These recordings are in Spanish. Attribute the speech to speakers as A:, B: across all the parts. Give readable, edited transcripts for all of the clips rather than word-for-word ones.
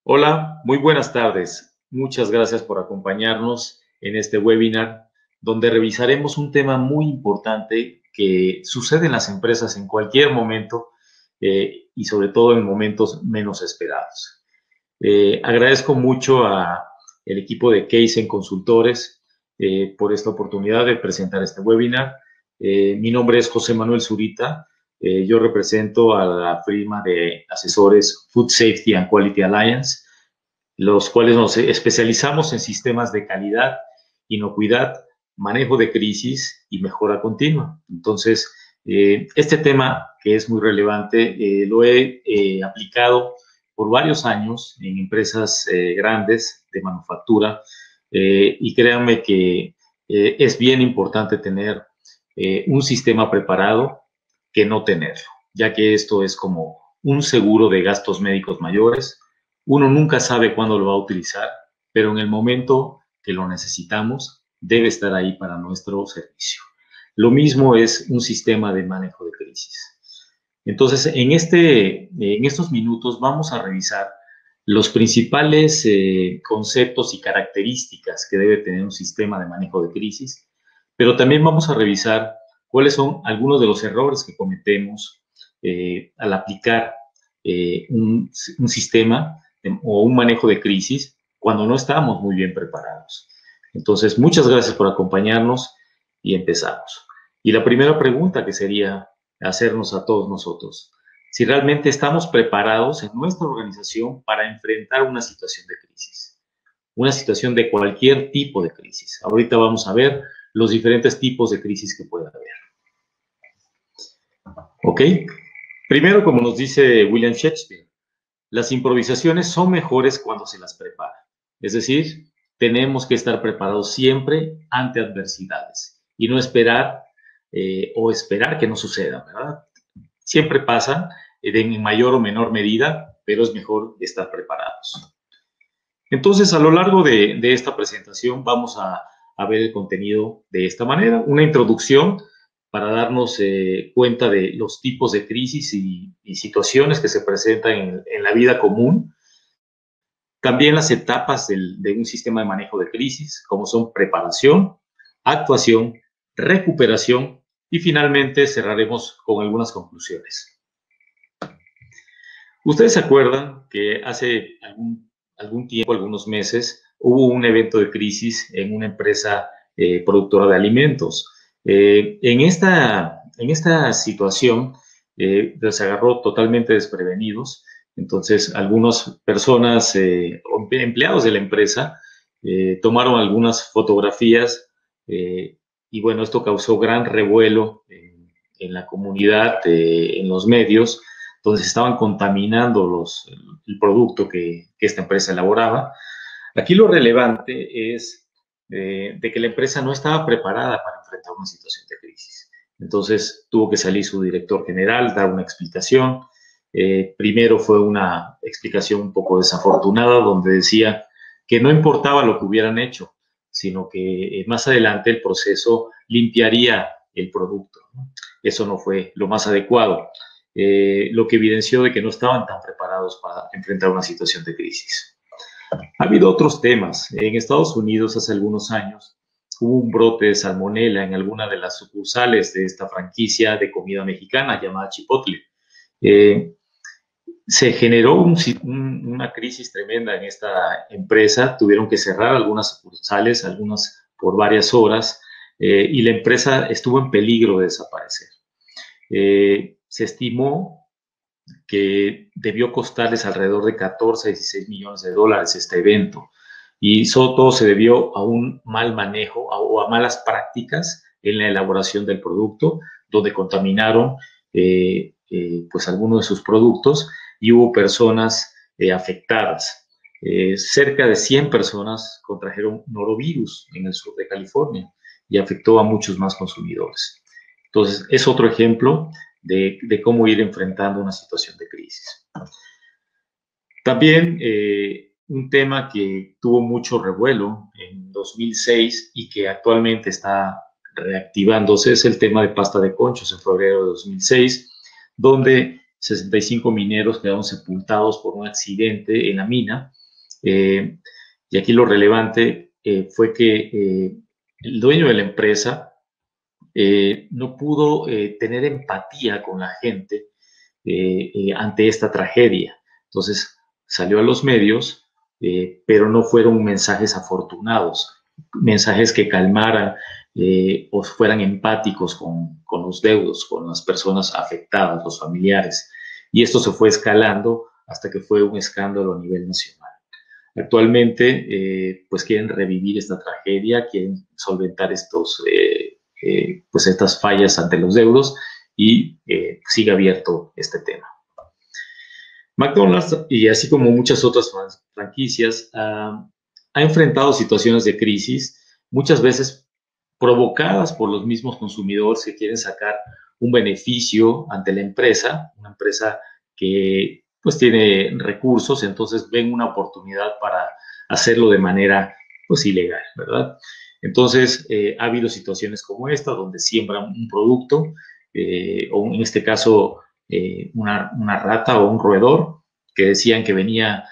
A: Hola, muy buenas tardes. Muchas gracias por acompañarnos en este webinar donde revisaremos un tema muy importante que sucede en las empresas en cualquier momento y sobre todo en momentos menos esperados. Agradezco mucho al equipo de Kaizen Consultores por esta oportunidad de presentar este webinar. Mi nombre es José Manuel Zurita. Yo represento a la firma de asesores Food Safety and Quality Alliance, los cuales nos especializamos en sistemas de calidad, inocuidad, manejo de crisis y mejora continua. Entonces, este tema que es muy relevante, lo he aplicado por varios años en empresas grandes de manufactura y créanme que es bien importante tener un sistema preparado que no tenerlo, ya que esto es como un seguro de gastos médicos mayores. Uno nunca sabe cuándo lo va a utilizar, pero en el momento que lo necesitamos, debe estar ahí para nuestro servicio. Lo mismo es un sistema de manejo de crisis. Entonces, en estos minutos vamos a revisar los principales conceptos y características que debe tener un sistema de manejo de crisis, pero también vamos a revisar cuáles son algunos de los errores que cometemos al aplicar un sistema o un manejo de crisis cuando no estamos muy bien preparados. Entonces, muchas gracias por acompañarnos y empezamos. Y la primera pregunta que sería hacernos a todos nosotros, si realmente estamos preparados en nuestra organización para enfrentar una situación de crisis, una situación de cualquier tipo de crisis. Ahorita vamos a ver los diferentes tipos de crisis que puede haber. ¿Ok? Primero, como nos dice William Shakespeare, las improvisaciones son mejores cuando se las prepara. Es decir, tenemos que estar preparados siempre ante adversidades y no esperar o esperar que no suceda, ¿verdad? Siempre pasa en mayor o menor medida, pero es mejor estar preparados. Entonces, a lo largo de esta presentación vamos a ver el contenido de esta manera, una introducción para darnos cuenta de los tipos de crisis y situaciones que se presentan en la vida común. También las etapas de un sistema de manejo de crisis, como son preparación, actuación, recuperación y finalmente cerraremos con algunas conclusiones. Ustedes se acuerdan que hace algún tiempo, algunos meses, hubo un evento de crisis en una empresa productora de alimentos. En esta situación se agarró totalmente desprevenidos. Entonces, algunas personas, empleados de la empresa, tomaron algunas fotografías y bueno, esto causó gran revuelo en la comunidad, en los medios, donde se estaban contaminando el producto que esta empresa elaboraba. Aquí lo relevante es de que la empresa no estaba preparada para enfrentar una situación de crisis. Entonces tuvo que salir su director general, dar una explicación. Primero fue una explicación un poco desafortunada, donde decía que no importaba lo que hubieran hecho, sino que más adelante el proceso limpiaría el producto, ¿no? Eso no fue lo más adecuado, lo que evidenció de que no estaban tan preparados para enfrentar una situación de crisis. Ha habido otros temas. En Estados Unidos hace algunos años hubo un brote de salmonela en alguna de las sucursales de esta franquicia de comida mexicana llamada Chipotle. Se generó una crisis tremenda en esta empresa. Tuvieron que cerrar algunas sucursales, algunas por varias horas, y la empresa estuvo en peligro de desaparecer. Se estimó que debió costarles alrededor de 14 a 16 millones de dólares este evento. Y todo se debió a un mal manejo o a malas prácticas en la elaboración del producto, donde contaminaron pues algunos de sus productos y hubo personas afectadas. Cerca de 100 personas contrajeron norovirus en el sur de California y afectó a muchos más consumidores. Entonces, es otro ejemplo de cómo ir enfrentando una situación de crisis. También un tema que tuvo mucho revuelo en 2006 y que actualmente está reactivándose es el tema de pasta de conchos en febrero de 2006, donde 65 mineros quedaron sepultados por un accidente en la mina. Y aquí lo relevante fue que el dueño de la empresa no pudo tener empatía con la gente ante esta tragedia. Entonces salió a los medios, pero no fueron mensajes afortunados, mensajes que calmaran o fueran empáticos con los deudos, con las personas afectadas, los familiares. Y esto se fue escalando hasta que fue un escándalo a nivel nacional. Actualmente, pues quieren revivir esta tragedia, quieren solventar pues estas fallas ante los deudos y sigue abierto este tema. McDonald's, y así como muchas otras franquicias, ha enfrentado situaciones de crisis, muchas veces provocadas por los mismos consumidores que quieren sacar un beneficio ante la empresa, una empresa que pues tiene recursos, entonces ven una oportunidad para hacerlo de manera pues ilegal, ¿verdad? Entonces ha habido situaciones como esta donde siembran un producto o en este caso una rata o un roedor que decían que venía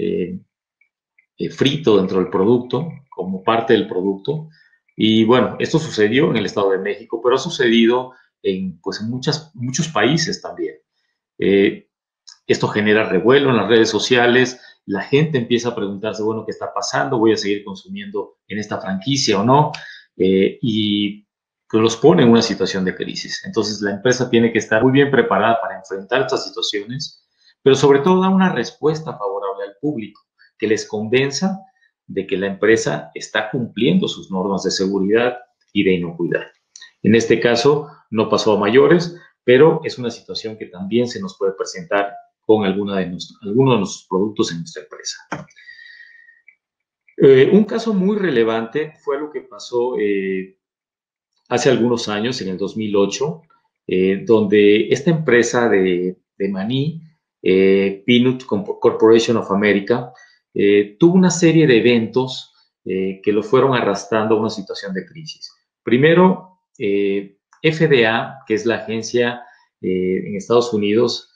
A: frito dentro del producto, como parte del producto. Y bueno, esto sucedió en el Estado de México, pero ha sucedido pues, en muchos países también. Esto genera revuelo en las redes sociales, la gente empieza a preguntarse, bueno, ¿qué está pasando? ¿Voy a seguir consumiendo en esta franquicia o no? Y pues los pone en una situación de crisis. Entonces la empresa tiene que estar muy bien preparada para enfrentar estas situaciones, pero sobre todo dar una respuesta favorable al público, que les convenza de que la empresa está cumpliendo sus normas de seguridad y de inocuidad. En este caso no pasó a mayores, pero es una situación que también se nos puede presentar con alguno de nuestros productos en nuestra empresa. Un caso muy relevante fue lo que pasó hace algunos años, en el 2008, donde esta empresa de maní, Peanut Corporation of America, tuvo una serie de eventos que lo fueron arrastrando a una situación de crisis. Primero, FDA, que es la agencia en Estados Unidos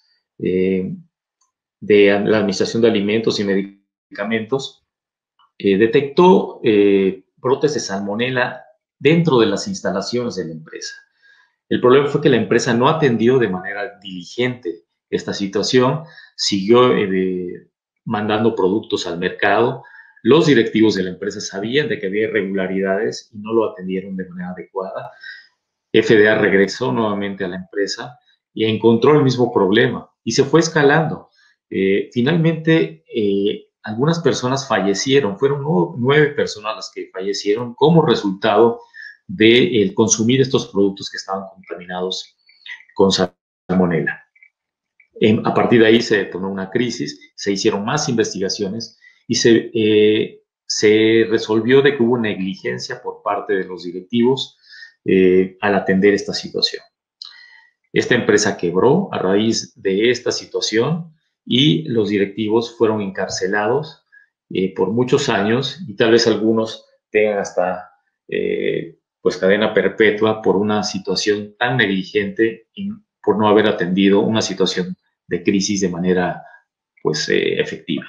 A: de la Administración de Alimentos y Medicamentos, detectó brotes de salmonela dentro de las instalaciones de la empresa. El problema fue que la empresa no atendió de manera diligente esta situación, siguió mandando productos al mercado. Los directivos de la empresa sabían de que había irregularidades y no lo atendieron de manera adecuada. FDA regresó nuevamente a la empresa y encontró el mismo problema y se fue escalando. Finalmente, algunas personas fallecieron, fueron 9 personas las que fallecieron como resultado de consumir estos productos que estaban contaminados con salmonela. A partir de ahí se detonó una crisis, se hicieron más investigaciones y se resolvió de que hubo negligencia por parte de los directivos al atender esta situación. Esta empresa quebró a raíz de esta situación y los directivos fueron encarcelados por muchos años y tal vez algunos tengan hasta pues cadena perpetua por una situación tan negligente y por no haber atendido una situación de crisis de manera pues efectiva.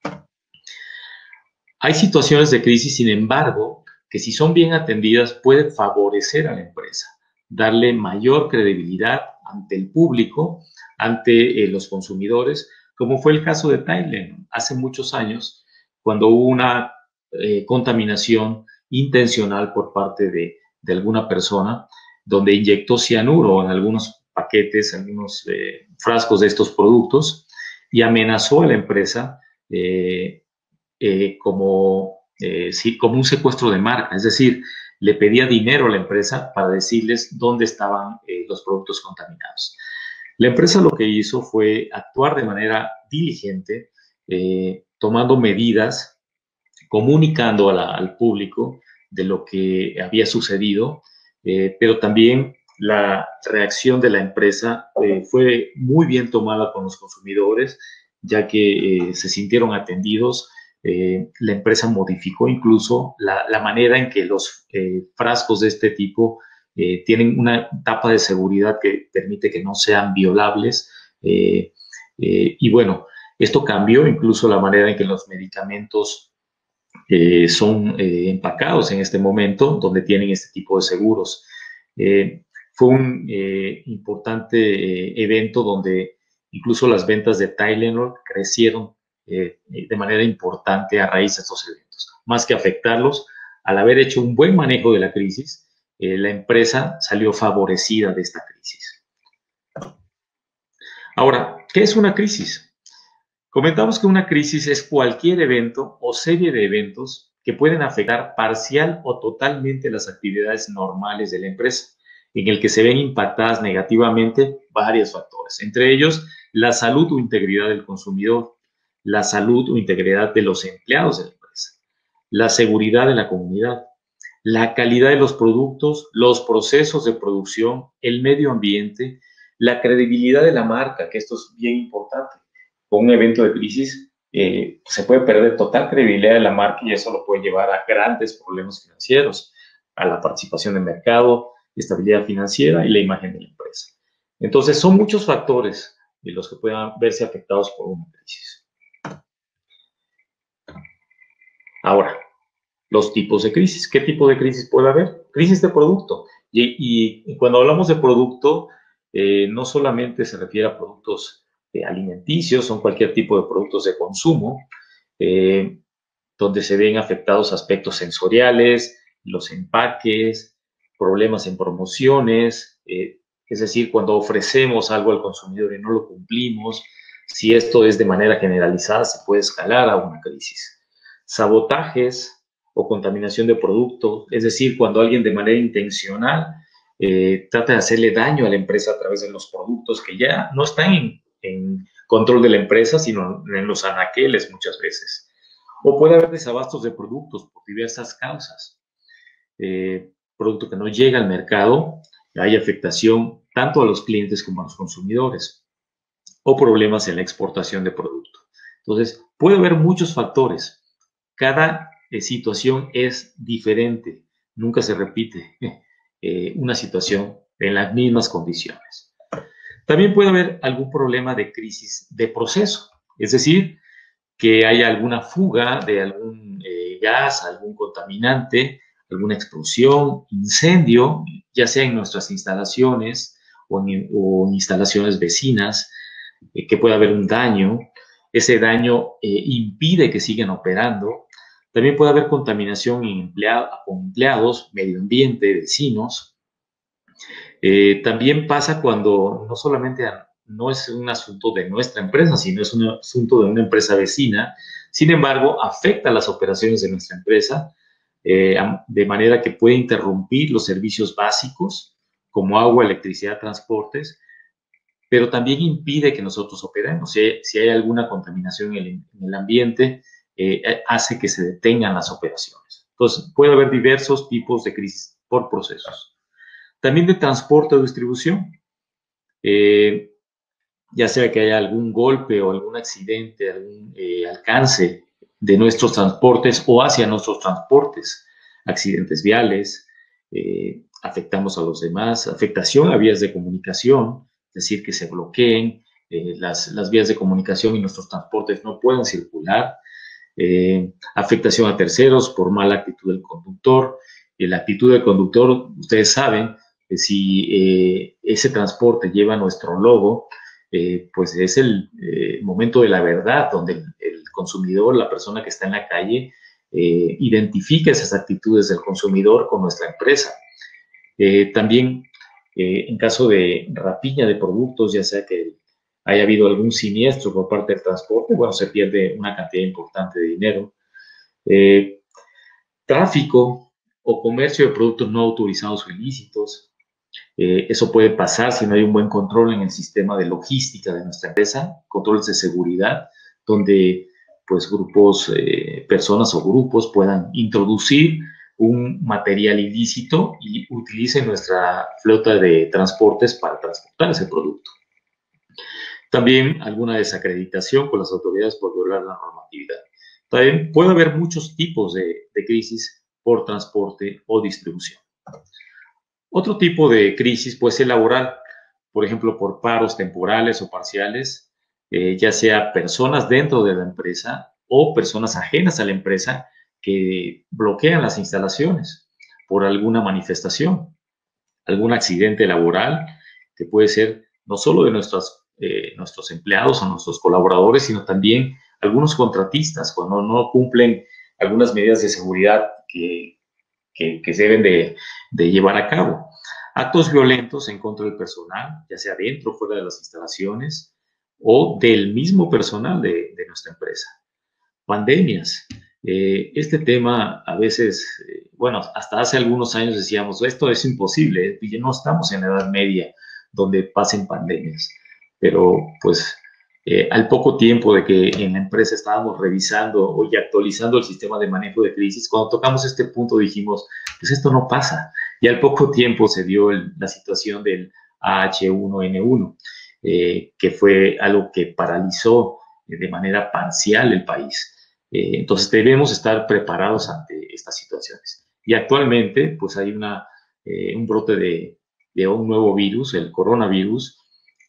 A: Hay situaciones de crisis, sin embargo, que si son bien atendidas pueden favorecer a la empresa, darle mayor credibilidad ante el público, ante los consumidores, como fue el caso de Tylenol hace muchos años, cuando hubo una contaminación intencional por parte de alguna persona, donde inyectó cianuro en algunos paquetes, en algunos frascos de estos productos y amenazó a la empresa como un secuestro de marca, es decir, le pedía dinero a la empresa para decirles dónde estaban los productos contaminados. La empresa lo que hizo fue actuar de manera diligente, tomando medidas, comunicando al público de lo que había sucedido, pero también la reacción de la empresa fue muy bien tomada con los consumidores, ya que se sintieron atendidos. La empresa modificó incluso la manera en que los frascos de este tipo tienen una tapa de seguridad que permite que no sean violables Y bueno, esto cambió incluso la manera en que los medicamentos son empacados en este momento, donde tienen este tipo de seguros. Fue un importante evento donde incluso las ventas de Tylenol crecieron de manera importante a raíz de estos eventos. Más que afectarlos, al haber hecho un buen manejo de la crisis, la empresa salió favorecida de esta crisis. Ahora, ¿qué es una crisis? Comentamos que una crisis es cualquier evento o serie de eventos que pueden afectar parcial o totalmente las actividades normales de la empresa, en el que se ven impactadas negativamente varios factores, entre ellos la salud o integridad del consumidor, la salud o integridad de los empleados de la empresa, la seguridad de la comunidad, la calidad de los productos, los procesos de producción, el medio ambiente, la credibilidad de la marca, que esto es bien importante. Con un evento de crisis se puede perder total credibilidad de la marca y eso lo puede llevar a grandes problemas financieros, a la participación de mercado, estabilidad financiera y la imagen de la empresa. Entonces, son muchos factores de los que puedan verse afectados por una crisis. Ahora, los tipos de crisis. ¿Qué tipo de crisis puede haber? Crisis de producto. Y cuando hablamos de producto, no solamente se refiere a productos alimenticios, son cualquier tipo de productos de consumo, donde se ven afectados aspectos sensoriales, los empaques, problemas en promociones, es decir, cuando ofrecemos algo al consumidor y no lo cumplimos, si esto es de manera generalizada, se puede escalar a una crisis. Sabotajes o contaminación de productos, es decir, cuando alguien de manera intencional trata de hacerle daño a la empresa a través de los productos que ya no están en control de la empresa, sino en los anaqueles muchas veces. O puede haber desabastos de productos por diversas causas. Producto que no llega al mercado, hay afectación tanto a los clientes como a los consumidores. O problemas en la exportación de producto. Entonces, puede haber muchos factores. Cada situación es diferente. Nunca se repite una situación en las mismas condiciones. También puede haber algún problema de crisis de proceso, es decir, que haya alguna fuga de algún gas, algún contaminante, alguna explosión, incendio, ya sea en nuestras instalaciones o en instalaciones vecinas, que pueda haber un daño. Ese daño impide que sigan operando. También puede haber contaminación con empleados, medio ambiente, vecinos. También pasa cuando no solamente no es un asunto de nuestra empresa, sino es un asunto de una empresa vecina. Sin embargo, afecta las operaciones de nuestra empresa de manera que puede interrumpir los servicios básicos como agua, electricidad, transportes, pero también impide que nosotros operemos. Si hay alguna contaminación en el ambiente, hace que se detengan las operaciones. Entonces, puede haber diversos tipos de crisis por procesos. También de transporte o distribución. Ya sea que haya algún golpe o algún accidente, algún alcance de nuestros transportes o hacia nuestros transportes, accidentes viales, afectamos a los demás, afectación a vías de comunicación, es decir, que se bloqueen las vías de comunicación y nuestros transportes no puedan circular, afectación a terceros por mala actitud del conductor. La actitud del conductor, ustedes saben, que si ese transporte lleva nuestro logo, pues es el momento de la verdad, donde el consumidor, la persona que está en la calle, identifica esas actitudes del consumidor con nuestra empresa. También, en caso de rapiña de productos, ya sea que haya habido algún siniestro por parte del transporte, bueno, se pierde una cantidad importante de dinero. Tráfico o comercio de productos no autorizados o ilícitos. Eso puede pasar si no hay un buen control en el sistema de logística de nuestra empresa, controles de seguridad, donde pues grupos, personas o grupos puedan introducir un material ilícito y utilicen nuestra flota de transportes para transportar ese producto. También alguna desacreditación con las autoridades por violar la normatividad. También puede haber muchos tipos de crisis por transporte o distribución. Otro tipo de crisis puede ser laboral, por ejemplo, por paros temporales o parciales, ya sea personas dentro de la empresa o personas ajenas a la empresa que bloquean las instalaciones por alguna manifestación, algún accidente laboral, que puede ser no solo de nuestros empleados o nuestros colaboradores, sino también algunos contratistas, cuando no cumplen algunas medidas de seguridad que se deben de llevar a cabo. Actos violentos en contra del personal, ya sea dentro o fuera de las instalaciones, o del mismo personal de nuestra empresa. Pandemias. Este tema a veces, bueno, hasta hace algunos años decíamos, esto es imposible, y no estamos en la Edad Media donde pasen pandemias, pero pues al poco tiempo de que en la empresa estábamos revisando y actualizando el sistema de manejo de crisis, cuando tocamos este punto dijimos, pues esto no pasa, y al poco tiempo se dio la situación del H1N1, que fue algo que paralizó de manera parcial el país. Entonces debemos estar preparados ante estas situaciones. Y actualmente pues hay un brote de un nuevo virus, el coronavirus,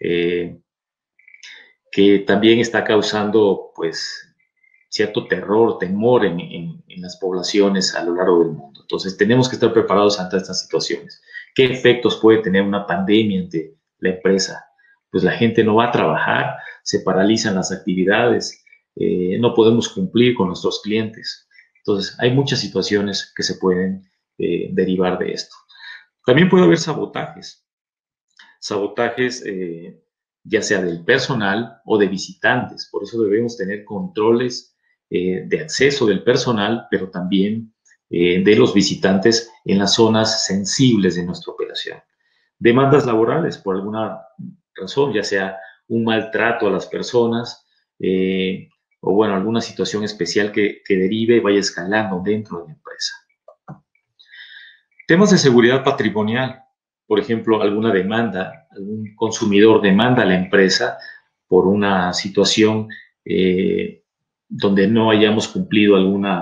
A: que también está causando pues cierto terror, temor en las poblaciones a lo largo del mundo. Entonces tenemos que estar preparados ante estas situaciones. ¿Qué efectos puede tener una pandemia ante la empresa? Pues la gente no va a trabajar, se paralizan las actividades, no podemos cumplir con nuestros clientes. Entonces, hay muchas situaciones que se pueden derivar de esto. También puede haber sabotajes. Sabotajes ya sea del personal o de visitantes. Por eso debemos tener controles de acceso del personal, pero también de los visitantes en las zonas sensibles de nuestra operación. Demandas laborales por alguna razón, ya sea un maltrato a las personas, o bueno, alguna situación especial que derive y vaya escalando dentro de la empresa. Temas de seguridad patrimonial, por ejemplo, alguna demanda, algún consumidor demanda a la empresa por una situación donde no hayamos cumplido alguna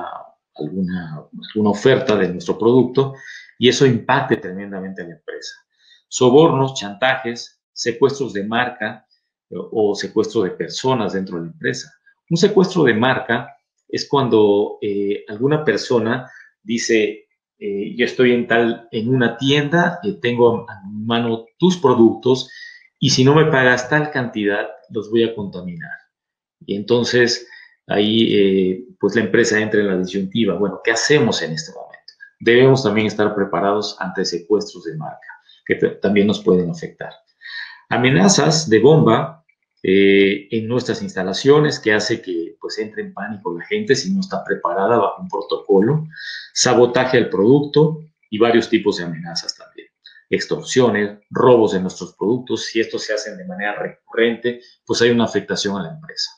A: oferta de nuestro producto y eso impacte tremendamente a la empresa. Sobornos, chantajes, secuestros de marca o secuestro de personas dentro de la empresa. Un secuestro de marca es cuando alguna persona dice, yo estoy en una tienda, tengo a mi mano tus productos y si no me pagas tal cantidad, los voy a contaminar. Y entonces ahí pues la empresa entra en la disyuntiva. Bueno, ¿qué hacemos en este momento? Debemos también estar preparados ante secuestros de marca, que también nos pueden afectar. Amenazas de bomba en nuestras instalaciones que hace que pues entre en pánico la gente si no está preparada bajo un protocolo, sabotaje al producto y varios tipos de amenazas también. Extorsiones, robos de nuestros productos, si estos se hacen de manera recurrente, pues hay una afectación a la empresa.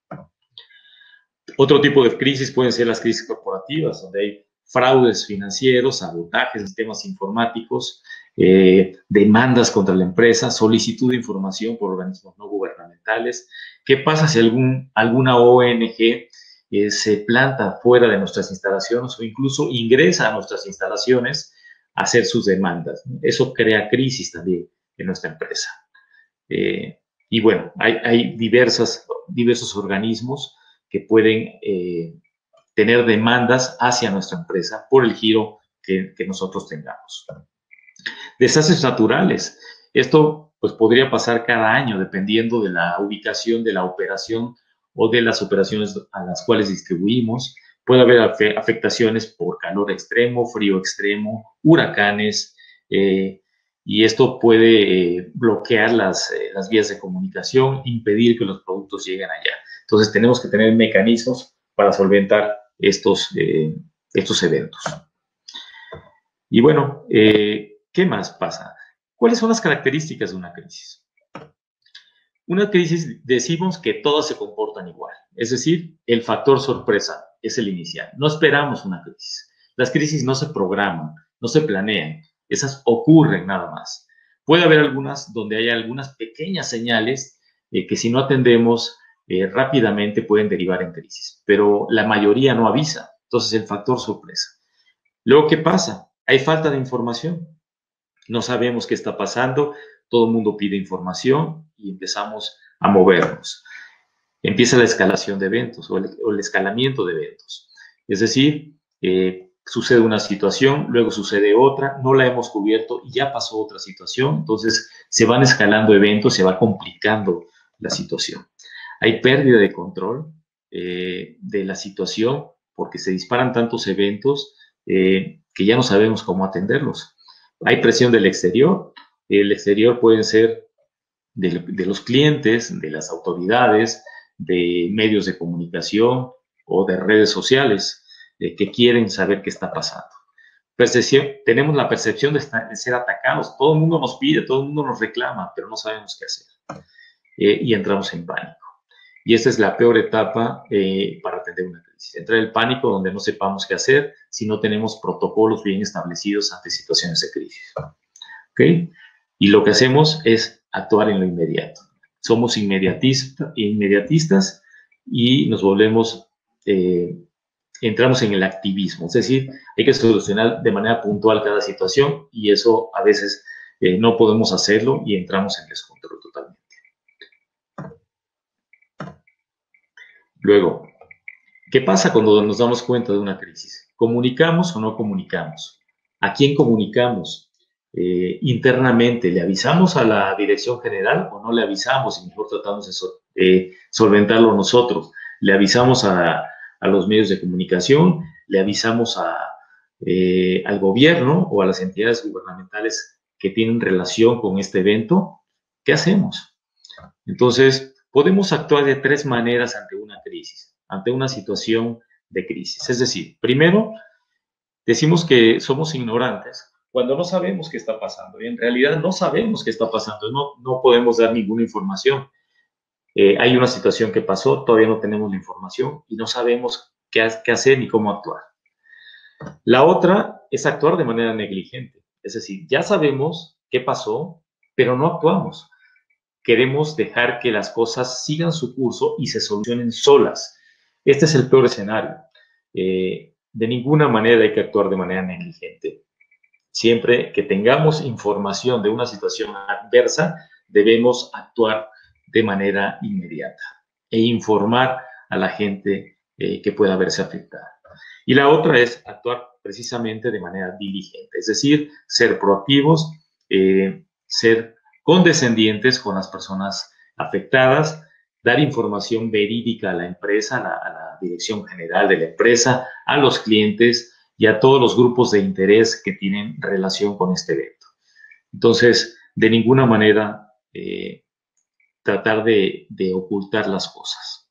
A: Otro tipo de crisis pueden ser las crisis corporativas, donde hay fraudes financieros, sabotajes, sistemas informáticos, demandas contra la empresa, solicitud de información por organismos no gubernamentales. ¿Qué pasa si alguna ONG se planta fuera de nuestras instalaciones o incluso ingresa a nuestras instalaciones a hacer sus demandas? Eso crea crisis también en nuestra empresa. Y bueno, hay diversos organismos que pueden tener demandas hacia nuestra empresa por el giro que nosotros tengamos. Desastres naturales. Esto pues podría pasar cada año dependiendo de la ubicación de la operación o de las operaciones a las cuales distribuimos. Puede haber afectaciones por calor extremo, frío extremo, huracanes, y esto puede bloquear las vías de comunicación, impedir que los productos lleguen allá. Entonces tenemos que tener mecanismos para solventar estos eventos. Y bueno, ¿qué más pasa? ¿Cuáles son las características de una crisis? Una crisis decimos que todas se comportan igual, es decir, el factor sorpresa es el inicial. No esperamos una crisis. Las crisis no se programan, no se planean, esas ocurren nada más. Puede haber algunas donde haya algunas pequeñas señales que si no atendemos rápidamente pueden derivar en crisis, pero la mayoría no avisa. Entonces, el factor sorpresa. Luego, ¿qué pasa? Hay falta de información. No sabemos qué está pasando. todo el mundo pide información y empezamos a movernos. Empieza la escalación de eventos o el escalamiento de eventos. Es decir, sucede una situación, luego sucede otra, no la hemos cubierto y ya pasó otra situación, entonces se van escalando eventos, se va complicando la situación. Hay pérdida de control de la situación porque se disparan tantos eventos que ya no sabemos cómo atenderlos. Hay presión del exterior. El exterior pueden ser de los clientes, de las autoridades, de medios de comunicación o de redes sociales que quieren saber qué está pasando. Tenemos la percepción de ser atacados. Todo el mundo nos pide, todo el mundo nos reclama, pero no sabemos qué hacer. Y entramos en pánico. Y esta es la peor etapa para atender una crisis. Entrar en el pánico donde no sepamos qué hacer si no tenemos protocolos bien establecidos ante situaciones de crisis. ¿Okay? Y lo que hacemos es actuar en lo inmediato. Somos inmediatistas y nos volvemos, entramos en el activismo. Es decir, hay que solucionar de manera puntual cada situación y eso a veces no podemos hacerlo y entramos en descontrol totalmente. Luego, ¿qué pasa cuando nos damos cuenta de una crisis? ¿Comunicamos o no comunicamos? ¿A quién comunicamos? Internamente, ¿le avisamos a la dirección general o no le avisamos y mejor tratamos de solventarlo nosotros? ¿Le avisamos a los medios de comunicación? ¿Le avisamos al gobierno o a las entidades gubernamentales que tienen relación con este evento? ¿Qué hacemos? Entonces, podemos actuar de tres maneras ante una crisis, ante una situación de crisis. Es decir, primero, decimos que somos ignorantes cuando no sabemos qué está pasando. Y en realidad no sabemos qué está pasando, no podemos dar ninguna información. Hay una situación que pasó, todavía no tenemos la información y no sabemos qué hacer ni cómo actuar. La otra es actuar de manera negligente. Es decir, ya sabemos qué pasó, pero no actuamos. Queremos dejar que las cosas sigan su curso y se solucionen solas. Este es el peor escenario. De ninguna manera hay que actuar de manera negligente. Siempre que tengamos información de una situación adversa, debemos actuar de manera inmediata e informar a la gente que pueda verse afectada. Y la otra es actuar precisamente de manera diligente, es decir, ser proactivos, ser condescendientes con las personas afectadas, dar información verídica a la empresa, a la dirección general de la empresa, a los clientes y a todos los grupos de interés que tienen relación con este evento. Entonces, de ninguna manera tratar de ocultar las cosas.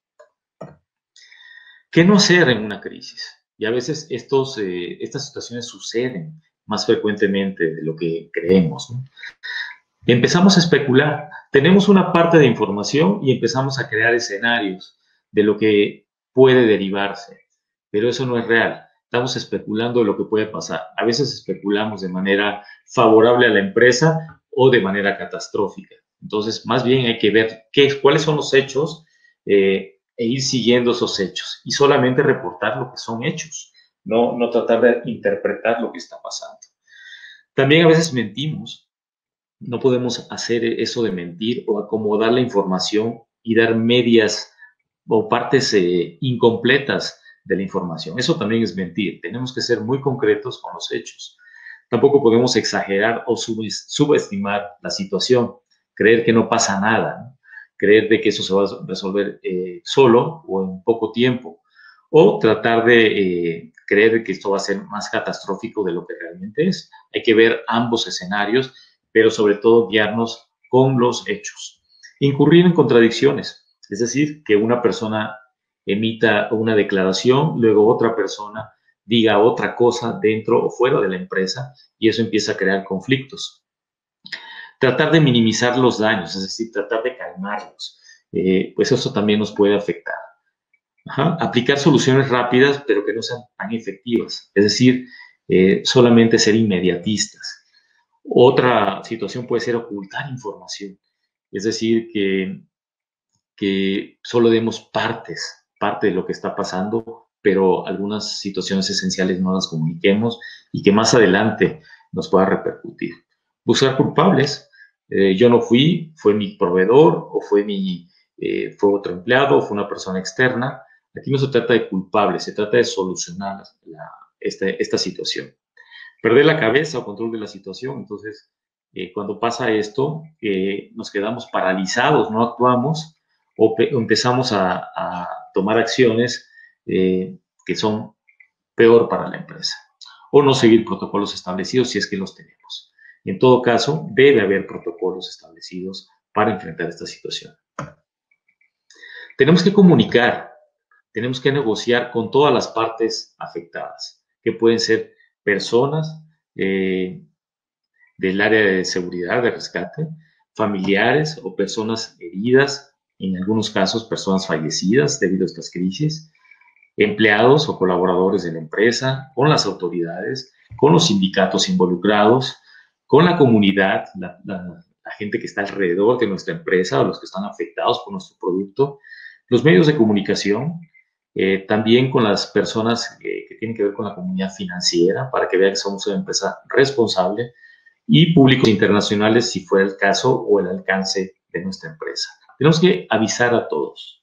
A: ¿Qué no hacer en una crisis? Y a veces estas situaciones suceden más frecuentemente de lo que creemos, ¿no? Empezamos a especular. Tenemos una parte de información y empezamos a crear escenarios de lo que puede derivarse, pero eso no es real. Estamos especulando de lo que puede pasar. A veces especulamos de manera favorable a la empresa o de manera catastrófica. Entonces, más bien hay que ver cuáles son los hechos e ir siguiendo esos hechos y solamente reportar lo que son hechos, no tratar de interpretar lo que está pasando. También a veces mentimos. No podemos hacer eso de mentir o acomodar la información y dar medias o partes incompletas de la información. Eso también es mentir. Tenemos que ser muy concretos con los hechos. Tampoco podemos exagerar o subestimar la situación, creer que no pasa nada, ¿no? Creer de que eso se va a resolver solo o en poco tiempo, o tratar de creer que esto va a ser más catastrófico de lo que realmente es. Hay que ver ambos escenarios, pero sobre todo guiarnos con los hechos. Incurrir en contradicciones, es decir, que una persona emita una declaración, luego otra persona diga otra cosa dentro o fuera de la empresa y eso empieza a crear conflictos. Tratar de minimizar los daños, es decir, tratar de calmarlos, pues eso también nos puede afectar. Aplicar soluciones rápidas, pero que no sean tan efectivas, es decir, solamente ser inmediatistas. Otra situación puede ser ocultar información, es decir, que solo demos parte de lo que está pasando, pero algunas situaciones esenciales no las comuniquemos y que más adelante nos pueda repercutir. Buscar culpables, Yo no fui, fue mi proveedor o fue otro empleado o fue una persona externa. Aquí no se trata de culpables, se trata de solucionar esta situación. Perder la cabeza o control de la situación. Entonces, cuando pasa esto, nos quedamos paralizados, no actuamos o empezamos a tomar acciones que son peor para la empresa, o no seguir protocolos establecidos si es que los tenemos. En todo caso, debe haber protocolos establecidos para enfrentar esta situación. Tenemos que comunicar, tenemos que negociar con todas las partes afectadas, que pueden ser personas del área de seguridad, de rescate, familiares o personas heridas, en algunos casos personas fallecidas debido a estas crisis, empleados o colaboradores de la empresa, con las autoridades, con los sindicatos involucrados, con la comunidad, la gente que está alrededor de nuestra empresa o los que están afectados por nuestro producto, los medios de comunicación, también con las personas que tienen que ver con la comunidad financiera, para que vean que somos una empresa responsable, y públicos internacionales, si fuera el caso, o el alcance de nuestra empresa. Tenemos que avisar a todos.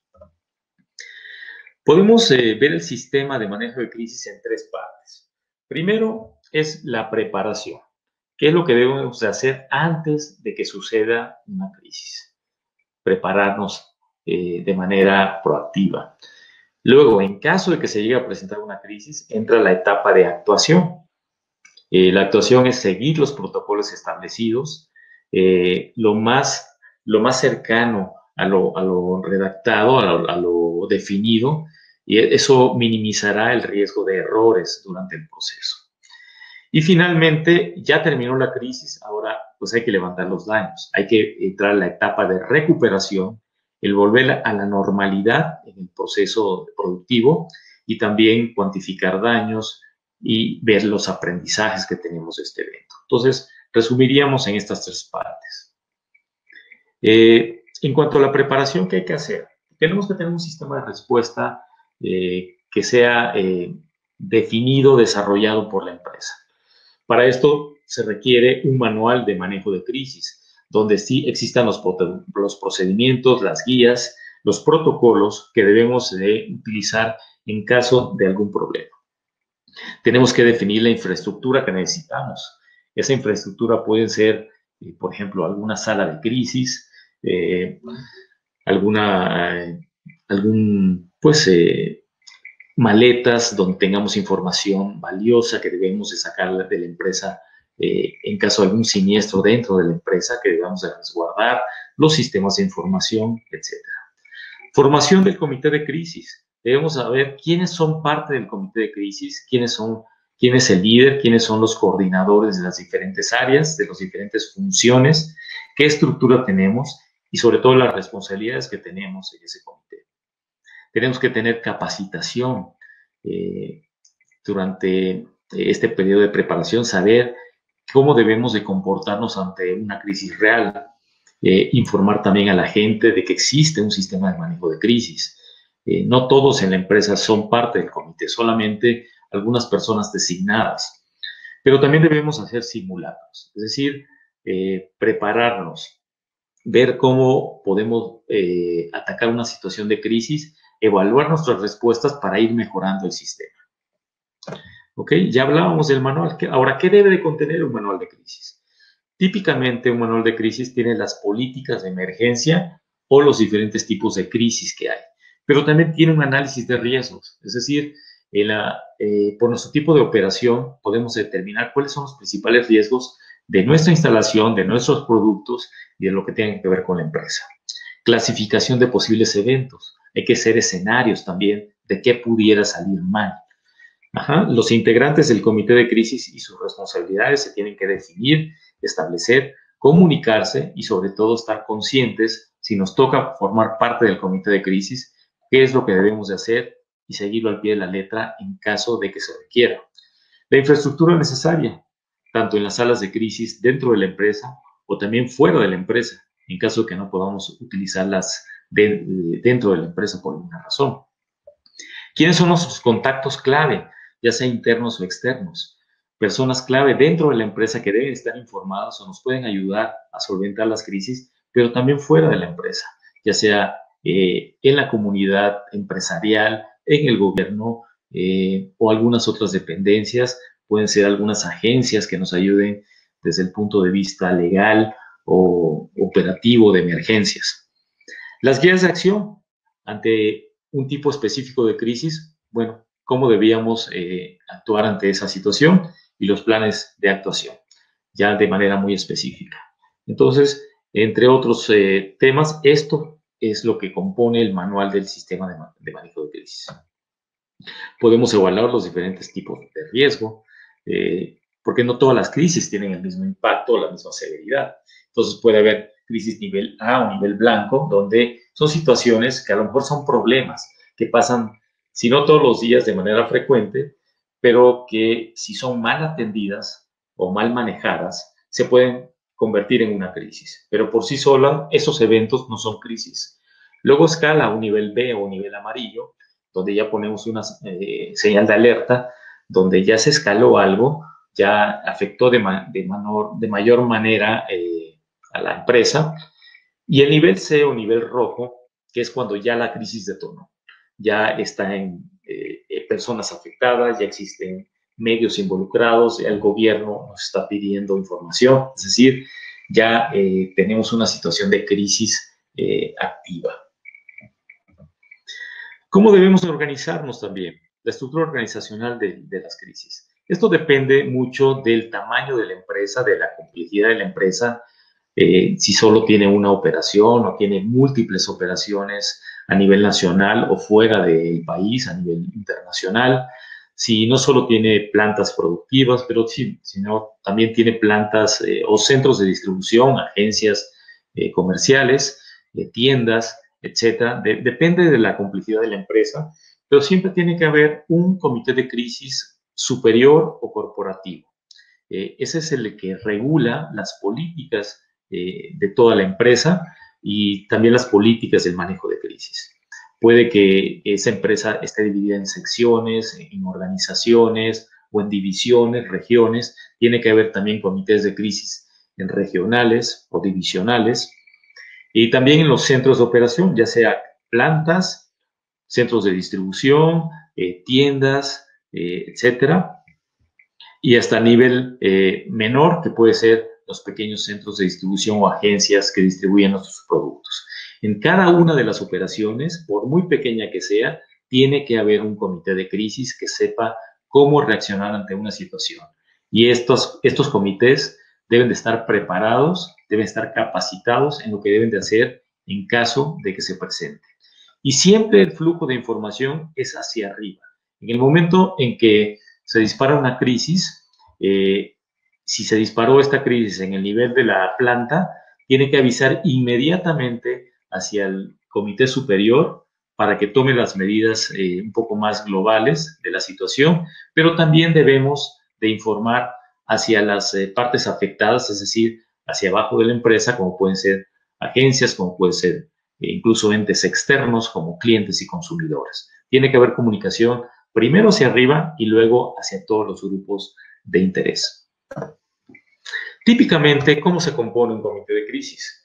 A: Podemos ver el sistema de manejo de crisis en tres partes. Primero es la preparación. ¿Qué es lo que debemos de hacer antes de que suceda una crisis? Prepararnos de manera proactiva. Luego, en caso de que se llegue a presentar una crisis, entra la etapa de actuación. La actuación es seguir los protocolos establecidos, lo más cercano a lo redactado, a lo definido, y eso minimizará el riesgo de errores durante el proceso. Y finalmente, ya terminó la crisis, ahora pues hay que levantar los daños, hay que entrar a la etapa de recuperación, el volver a la normalidad en el proceso productivo y también cuantificar daños y ver los aprendizajes que tenemos de este evento. Entonces, resumiríamos en estas tres partes. En cuanto a la preparación, ¿qué hay que hacer? Tenemos que tener un sistema de respuesta que sea definido, desarrollado por la empresa. Para esto se requiere un manual de manejo de crisis, donde sí existan los procedimientos, las guías, los protocolos que debemos de utilizar en caso de algún problema. Tenemos que definir la infraestructura que necesitamos. Esa infraestructura puede ser, por ejemplo, alguna sala de crisis, maletas donde tengamos información valiosa que debemos de sacar de la empresa en caso de algún siniestro dentro de la empresa que debamos de resguardar, los sistemas de información, etc. Formación del comité de crisis. Debemos saber quiénes son parte del comité de crisis, quién es el líder, quiénes son los coordinadores de las diferentes áreas, de las diferentes funciones, qué estructura tenemos y sobre todo las responsabilidades que tenemos en ese comité. Tenemos que tener capacitación durante este periodo de preparación, saber cómo debemos de comportarnos ante una crisis real, informar también a la gente de que existe un sistema de manejo de crisis. No todos en la empresa son parte del comité, solamente algunas personas designadas. Pero también debemos hacer simulacros, es decir, prepararnos, ver cómo podemos atacar una situación de crisis, evaluar nuestras respuestas para ir mejorando el sistema. ¿Ok? Ya hablábamos del manual. Ahora, ¿qué debe de contener un manual de crisis? Típicamente, un manual de crisis tiene las políticas de emergencia o los diferentes tipos de crisis que hay, pero también tiene un análisis de riesgos, es decir, por nuestro tipo de operación podemos determinar cuáles son los principales riesgos de nuestra instalación, de nuestros productos y de lo que tenga que ver con la empresa. Clasificación de posibles eventos. Hay que hacer escenarios también de qué pudiera salir mal. Los integrantes del comité de crisis y sus responsabilidades se tienen que definir, establecer, comunicarse y sobre todo estar conscientes, si nos toca formar parte del comité de crisis, qué es lo que debemos de hacer y seguirlo al pie de la letra en caso de que se requiera. La infraestructura necesaria, tanto en las salas de crisis dentro de la empresa o también fuera de la empresa, en caso de que no podamos utilizarlas dentro de la empresa por alguna razón. ¿Quiénes son nuestros contactos clave, ya sea internos o externos? personas clave dentro de la empresa que deben estar informados o nos pueden ayudar a solventar las crisis, pero también fuera de la empresa, ya sea en la comunidad empresarial, en el gobierno o algunas otras dependencias. Pueden ser algunas agencias que nos ayuden desde el punto de vista legal o operativo de emergencias. Las guías de acción ante un tipo específico de crisis, bueno, cómo debíamos actuar ante esa situación y los planes de actuación, ya de manera muy específica. Entonces, entre otros temas, esto es lo que compone el manual del sistema de manejo de crisis. Podemos evaluar los diferentes tipos de riesgo, porque no todas las crisis tienen el mismo impacto o la misma severidad. Entonces puede haber crisis nivel A o nivel blanco, donde son situaciones que a lo mejor son problemas que pasan, si no todos los días, de manera frecuente, pero que si son mal atendidas o mal manejadas, se pueden convertir en una crisis. Pero por sí sola, esos eventos no son crisis. Luego escala a un nivel B o un nivel amarillo, donde ya ponemos una señal de alerta, donde ya se escaló algo, ya afectó de mayor manera a la empresa. Y el nivel C o nivel rojo, que es cuando ya la crisis detonó, ya está en personas afectadas, ya existen medios involucrados, el gobierno nos está pidiendo información, es decir, ya tenemos una situación de crisis activa. ¿Cómo debemos organizarnos también? La estructura organizacional de las crisis. Esto depende mucho del tamaño de la empresa, de la complejidad de la empresa, si solo tiene una operación o tiene múltiples operaciones a nivel nacional o fuera del país, a nivel internacional, si no solo tiene plantas productivas, pero sí, sino también tiene plantas o centros de distribución, agencias comerciales, tiendas, etcétera. Depende de la complejidad de la empresa, pero siempre tiene que haber un comité de crisis superior o corporativo. Ese es el que regula las políticas de toda la empresa y también las políticas del manejo de crisis. Puede que esa empresa esté dividida en secciones, en organizaciones o en divisiones, regiones. Tiene que haber también comités de crisis en regionales o divisionales. Y también en los centros de operación, ya sea plantas, centros de distribución, tiendas, etcétera. Y hasta nivel menor, que puede ser los pequeños centros de distribución o agencias que distribuyen nuestros productos. En cada una de las operaciones, por muy pequeña que sea, tiene que haber un comité de crisis que sepa cómo reaccionar ante una situación. Y estos comités deben de estar preparados, deben estar capacitados en lo que deben de hacer en caso de que se presente. Y siempre el flujo de información es hacia arriba. En el momento en que se dispara una crisis, si se disparó esta crisis en el nivel de la planta, tiene que avisar inmediatamente hacia el comité superior para que tome las medidas un poco más globales de la situación, pero también debemos de informar hacia las partes afectadas, es decir, hacia abajo de la empresa, como pueden ser agencias, como pueden ser incluso entes externos como clientes y consumidores. Tiene que haber comunicación primero hacia arriba y luego hacia todos los grupos de interés. Típicamente, ¿cómo se compone un comité de crisis?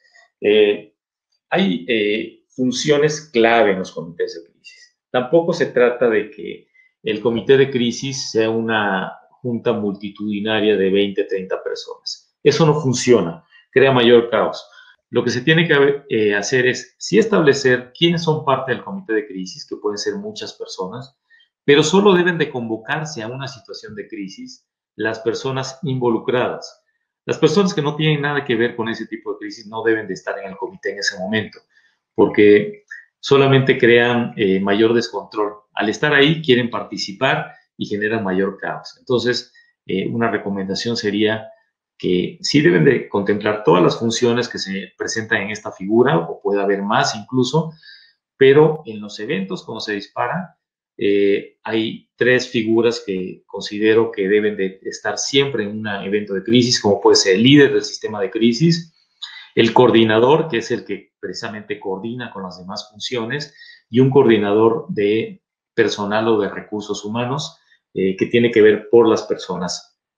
A: Hay funciones clave en los comités de crisis. Tampoco se trata de que el comité de crisis sea una junta multitudinaria de 20, 30 personas. Eso no funciona, crea mayor caos. Lo que se tiene que hacer es sí establecer quiénes son parte del comité de crisis, que pueden ser muchas personas, pero solo deben de convocarse a una situación de crisis las personas involucradas. Las personas que no tienen nada que ver con ese tipo de crisis no deben de estar en el comité en ese momento, porque solamente crean mayor descontrol. Al estar ahí quieren participar y generan mayor caos. Entonces, una recomendación sería que sí deben de contemplar todas las funciones que se presentan en esta figura, o puede haber más incluso, pero en los eventos cuando se dispara, hay tres figuras que considero que deben de estar siempre en un evento de crisis, como puede ser el líder del sistema de crisis, el coordinador, que es el que precisamente coordina con las demás funciones, y un coordinador de personal o de recursos humanos, que tiene que ver por las personas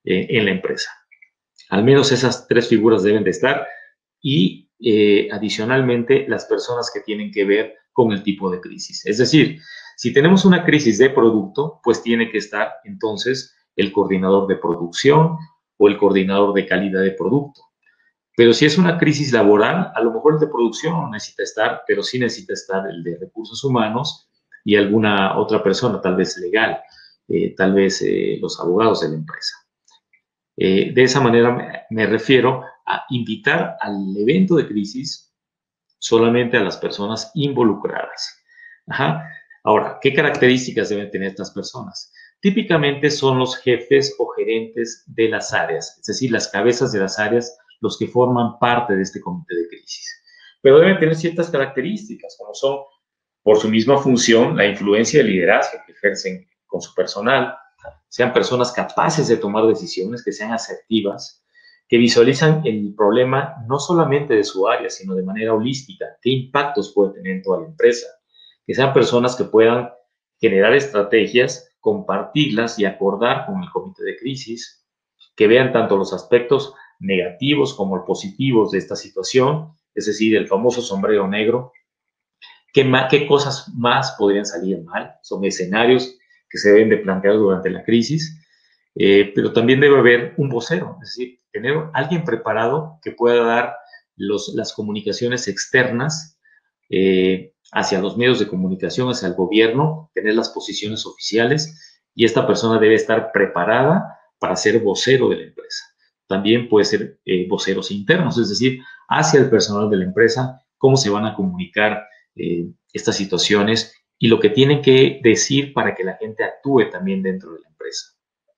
A: en la empresa. Al menos esas 3 figuras deben de estar y adicionalmente las personas que tienen que ver con el tipo de crisis. Es decir, si tenemos una crisis de producto, pues tiene que estar entonces el coordinador de producción o el coordinador de calidad de producto. Pero si es una crisis laboral, a lo mejor el de producción no necesita estar, pero sí necesita estar el de recursos humanos y alguna otra persona, tal vez legal, tal vez los abogados de la empresa. De esa manera me refiero a invitar al evento de crisis solamente a las personas involucradas. Ajá. Ahora, ¿qué características deben tener estas personas? Típicamente son los jefes o gerentes de las áreas, es decir, las cabezas de las áreas, los que forman parte de este comité de crisis. Pero deben tener ciertas características, como son, por su misma función, la influencia y el liderazgo que ejercen con su personal, sean personas capaces de tomar decisiones, que sean asertivas, que visualizan el problema no solamente de su área, sino de manera holística, qué impactos puede tener en toda la empresa, que sean personas que puedan generar estrategias, compartirlas y acordar con el comité de crisis, que vean tanto los aspectos negativos como los positivos de esta situación, es decir, el famoso sombrero negro, qué cosas más podrían salir mal, son escenarios que se deben de plantear durante la crisis, pero también debe haber un vocero, es decir, tener alguien preparado que pueda dar las comunicaciones externas hacia los medios de comunicación, hacia el gobierno, tener las posiciones oficiales y esta persona debe estar preparada para ser vocero de la empresa. También puede ser voceros internos, es decir, hacia el personal de la empresa, cómo se van a comunicar estas situaciones y lo que tienen que decir para que la gente actúe también dentro de la empresa.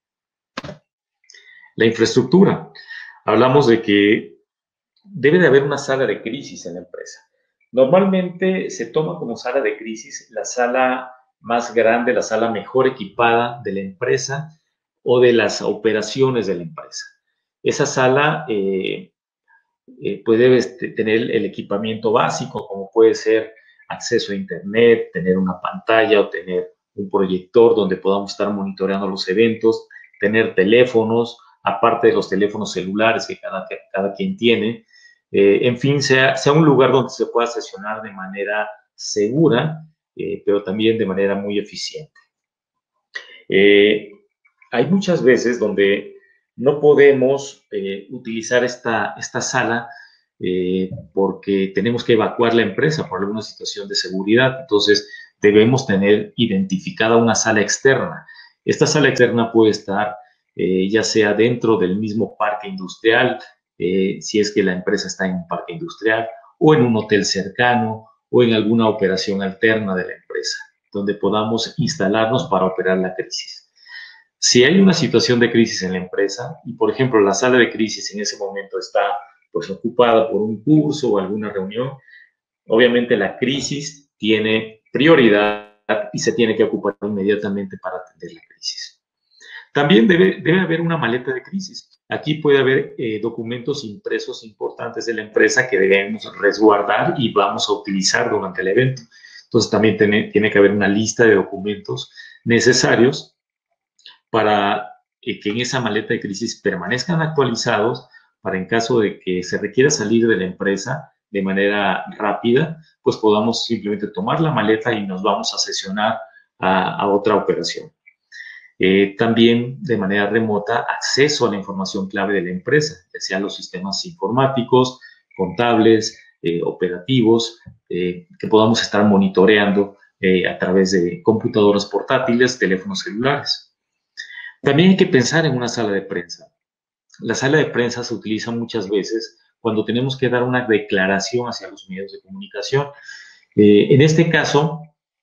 A: La infraestructura. Hablamos de que debe de haber una sala de crisis en la empresa. Normalmente se toma como sala de crisis la sala más grande, la sala mejor equipada de la empresa o de las operaciones de la empresa. Esa sala puede tener el equipamiento básico, como puede ser acceso a internet, tener una pantalla o tener un proyector donde podamos estar monitoreando los eventos, tener teléfonos, aparte de los teléfonos celulares que cada quien tiene. En fin, sea un lugar donde se pueda sesionar de manera segura, pero también de manera muy eficiente. Hay muchas veces donde no podemos utilizar esta sala porque tenemos que evacuar la empresa por alguna situación de seguridad. Entonces, debemos tener identificada una sala externa. Esta sala externa puede estar ya sea dentro del mismo parque industrial, si es que la empresa está en un parque industrial, o en un hotel cercano, o en alguna operación alterna de la empresa, donde podamos instalarnos para operar la crisis. Si hay una situación de crisis en la empresa y, por ejemplo, la sala de crisis en ese momento está pues ocupada por un curso o alguna reunión, obviamente la crisis tiene prioridad y se tiene que ocupar inmediatamente para atender la crisis. También debe haber una maleta de crisis. Aquí puede haber documentos impresos importantes de la empresa que debemos resguardar y vamos a utilizar durante el evento. Entonces también tiene que haber una lista de documentos necesarios para que en esa maleta de crisis permanezcan actualizados para en caso de que se requiera salir de la empresa de manera rápida, pues podamos simplemente tomar la maleta y nos vamos a sesionar a otra operación. También de manera remota acceso a la información clave de la empresa, ya sea los sistemas informáticos, contables, operativos, que podamos estar monitoreando a través de computadoras portátiles, teléfonos celulares. También hay que pensar en una sala de prensa. La sala de prensa se utiliza muchas veces cuando tenemos que dar una declaración hacia los medios de comunicación. En este caso,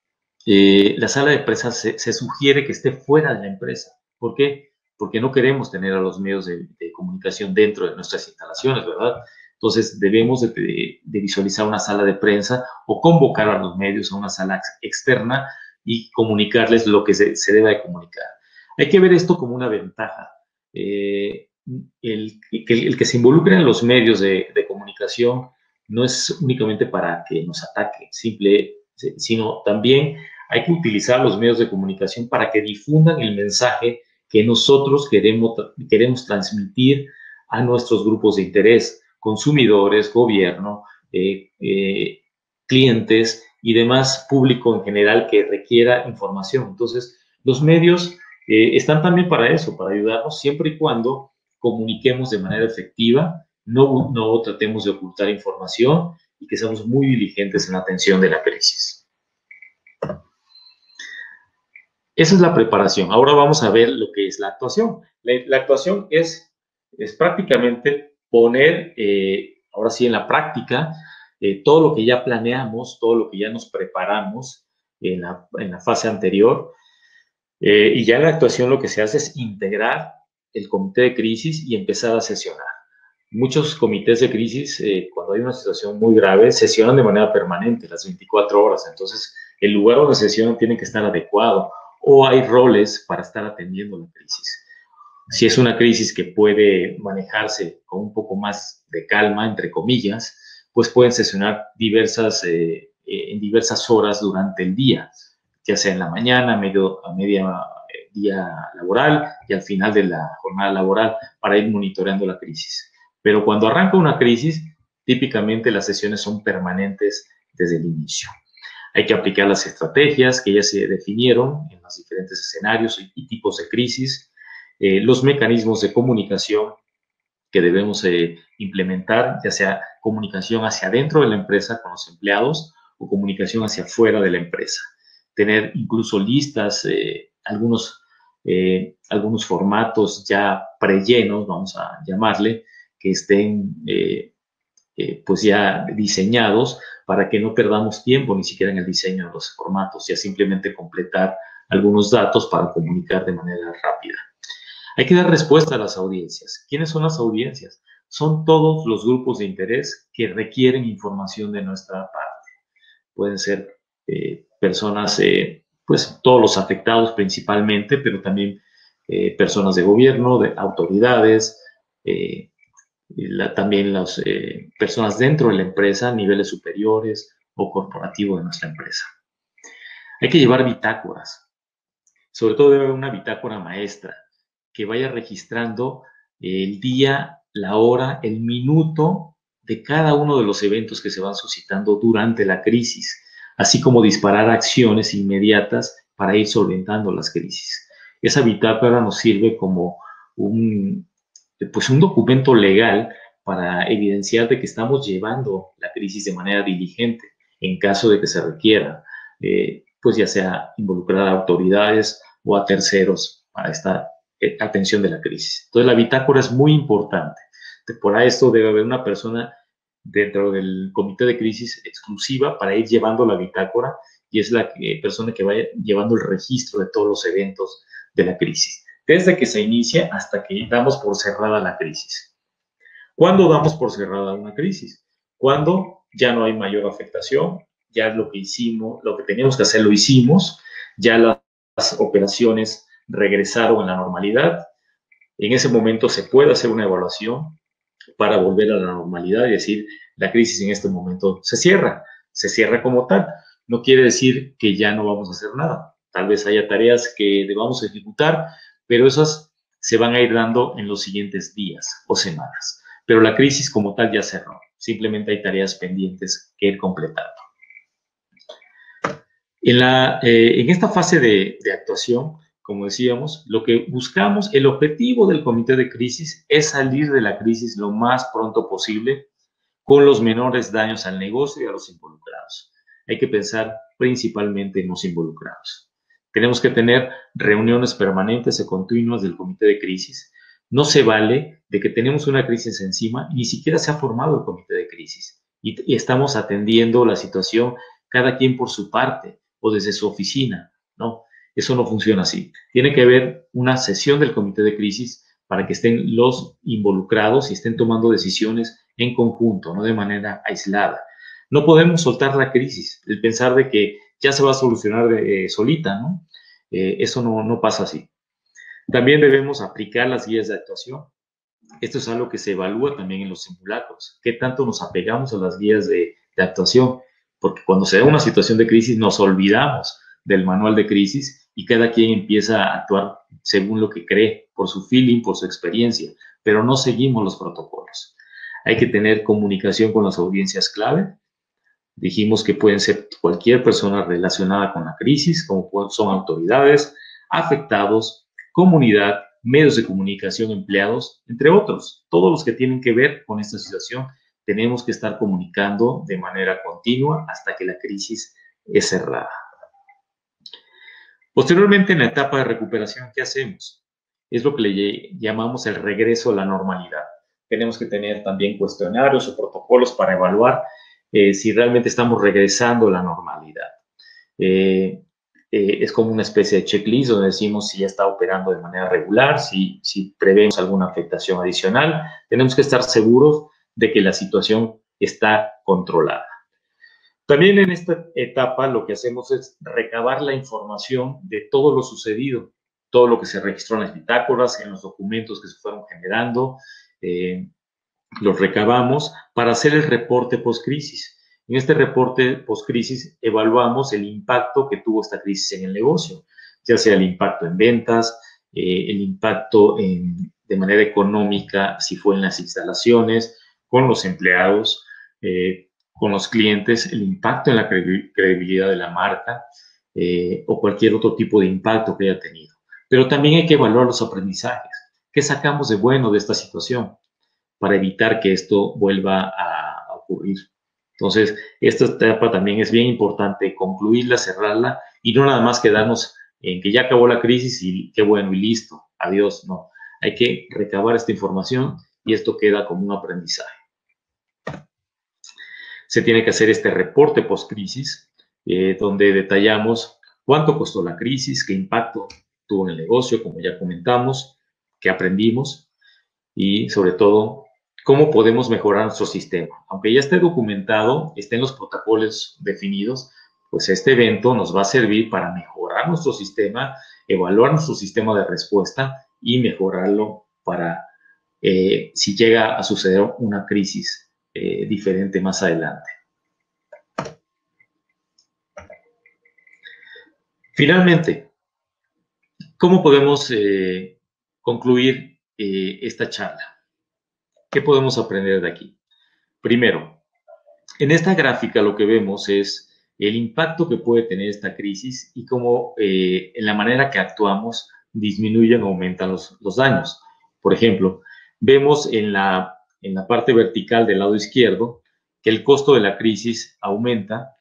A: la sala de prensa se sugiere que esté fuera de la empresa. ¿Por qué? Porque no queremos tener a los medios de comunicación dentro de nuestras instalaciones, ¿verdad? Entonces debemos de visualizar una sala de prensa o convocar a los medios a una sala externa y comunicarles lo que se debe de comunicar. Hay que ver esto como una ventaja. El que se involucren en los medios de comunicación no es únicamente para que nos ataquen, sino también hay que utilizar los medios de comunicación para que difundan el mensaje que nosotros queremos transmitir a nuestros grupos de interés, consumidores, gobierno, clientes y demás público en general que requiera información. Entonces, los medios están también para eso, para ayudarnos siempre y cuando comuniquemos de manera efectiva, no tratemos de ocultar información y que seamos muy diligentes en la atención de la crisis. Esa es la preparación. Ahora vamos a ver lo que es la actuación. La actuación es prácticamente poner, ahora sí en la práctica, todo lo que ya planeamos, todo lo que ya nos preparamos en la fase anterior. Y ya en la actuación lo que se hace es integrar el comité de crisis y empezar a sesionar. Muchos comités de crisis, cuando hay una situación muy grave, sesionan de manera permanente, las 24 horas. Entonces, el lugar donde sesionan tiene que estar adecuado o hay roles para estar atendiendo la crisis. Si es una crisis que puede manejarse con un poco más de calma, entre comillas, pues pueden sesionar en diversas horas durante el día, ya sea en la mañana, a media día laboral y al final de la jornada laboral para ir monitoreando la crisis. Pero cuando arranca una crisis, típicamente las sesiones son permanentes desde el inicio. Hay que aplicar las estrategias que ya se definieron en los diferentes escenarios y tipos de crisis, los mecanismos de comunicación que debemos implementar, ya sea comunicación hacia adentro de la empresa con los empleados o comunicación hacia afuera de la empresa. Tener incluso listas, algunos formatos ya prellenos, vamos a llamarle, que estén pues ya diseñados para que no perdamos tiempo ni siquiera en el diseño de los formatos, ya simplemente completar algunos datos para comunicar de manera rápida. Hay que dar respuesta a las audiencias. ¿Quiénes son las audiencias? Son todos los grupos de interés que requieren información de nuestra parte. Pueden ser personas, pues todos los afectados principalmente, pero también personas de gobierno, de autoridades, también las personas dentro de la empresa, niveles superiores o corporativos de nuestra empresa. Hay que llevar bitácoras. Sobre todo debe haber una bitácora maestra que vaya registrando el día, la hora, el minuto de cada uno de los eventos que se van suscitando durante la crisis, así como disparar acciones inmediatas para ir solventando las crisis. Esa bitácora nos sirve como un documento legal para evidenciar de que estamos llevando la crisis de manera diligente en caso de que se requiera, pues ya sea involucrar a autoridades o a terceros para esta atención de la crisis. Entonces la bitácora es muy importante. Por esto debe haber una persona dentro del comité de crisis exclusiva para ir llevando la bitácora y es la persona que vaya llevando el registro de todos los eventos de la crisis, desde que se inicia hasta que damos por cerrada la crisis. ¿Cuándo damos por cerrada una crisis? Cuando ya no hay mayor afectación, ya lo que hicimos, lo que teníamos que hacer lo hicimos, ya las operaciones regresaron a la normalidad. En ese momento se puede hacer una evaluación para volver a la normalidad y decir, la crisis en este momento se cierra como tal. No quiere decir que ya no vamos a hacer nada. Tal vez haya tareas que debamos ejecutar, pero esas se van a ir dando en los siguientes días o semanas. Pero la crisis como tal ya cerró. Simplemente hay tareas pendientes que ir completando. En esta fase de actuación, como decíamos, lo que buscamos, el objetivo del comité de crisis es salir de la crisis lo más pronto posible con los menores daños al negocio y a los involucrados. Hay que pensar principalmente en los involucrados. Tenemos que tener reuniones permanentes y continuas del comité de crisis. No se vale de que tenemos una crisis encima y ni siquiera se ha formado el comité de crisis y estamos atendiendo la situación cada quien por su parte o desde su oficina, ¿no? Eso no funciona así. Tiene que haber una sesión del comité de crisis para que estén los involucrados y estén tomando decisiones en conjunto, no de manera aislada. No podemos soltar la crisis, el pensar de que ya se va a solucionar solita, ¿no? Eso no pasa así. También debemos aplicar las guías de actuación. Esto es algo que se evalúa también en los simulacros. ¿Qué tanto nos apegamos a las guías de actuación? Porque cuando se da una situación de crisis nos olvidamos del manual de crisis y cada quien empieza a actuar según lo que cree, por su feeling, por su experiencia, pero no seguimos los protocolos. Hay que tener comunicación con las audiencias clave. Dijimos que pueden ser cualquier persona relacionada con la crisis, como son autoridades, afectados, comunidad, medios de comunicación, empleados, entre otros. Todos los que tienen que ver con esta situación tenemos que estar comunicando de manera continua hasta que la crisis es cerrada. Posteriormente, en la etapa de recuperación, ¿qué hacemos? Es lo que le llamamos el regreso a la normalidad. Tenemos que tener también cuestionarios o protocolos para evaluar si realmente estamos regresando a la normalidad. Es como una especie de checklist donde decimos si ya está operando de manera regular, si prevemos alguna afectación adicional. Tenemos que estar seguros de que la situación está controlada. También en esta etapa lo que hacemos es recabar la información de todo lo sucedido, todo lo que se registró en las bitácoras, en los documentos que se fueron generando, los recabamos para hacer el reporte post-crisis. En este reporte post-crisis evaluamos el impacto que tuvo esta crisis en el negocio, ya sea el impacto en ventas, el impacto de manera económica, si fue en las instalaciones, con los empleados, con los clientes, el impacto en la credibilidad de la marca o cualquier otro tipo de impacto que haya tenido. Pero también hay que evaluar los aprendizajes. ¿Qué sacamos de bueno de esta situación para evitar que esto vuelva a ocurrir? Entonces, esta etapa también es bien importante concluirla, cerrarla y no nada más quedarnos en que ya acabó la crisis y qué bueno y listo, adiós. No, hay que recabar esta información y esto queda como un aprendizaje. Se tiene que hacer este reporte post-crisis, donde detallamos cuánto costó la crisis, qué impacto tuvo en el negocio, como ya comentamos, qué aprendimos y, sobre todo, cómo podemos mejorar nuestro sistema. Aunque ya esté documentado, estén los protocolos definidos, pues este evento nos va a servir para mejorar nuestro sistema, evaluar nuestro sistema de respuesta y mejorarlo para si llega a suceder una crisis diferente más adelante. Finalmente, ¿cómo podemos concluir esta charla? ¿Qué podemos aprender de aquí? Primero, en esta gráfica lo que vemos es el impacto que puede tener esta crisis y cómo en la manera que actuamos disminuyen o aumentan los daños. Por ejemplo, vemos en la parte vertical del lado izquierdo que el costo de la crisis aumenta,